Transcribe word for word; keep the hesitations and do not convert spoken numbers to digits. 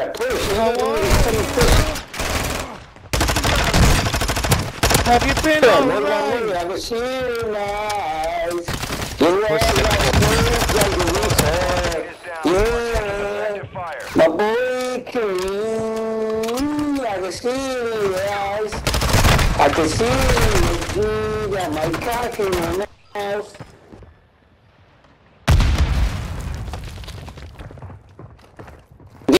gotta push. You Come gotta on. push. Have you been Yeah, alright? look at me, I can see you nice. You Push know, it. like a bird, like a whistle. Yeah, my boy Kareem, I can see you eyes. I can see you, dude, got my cock in my mouth.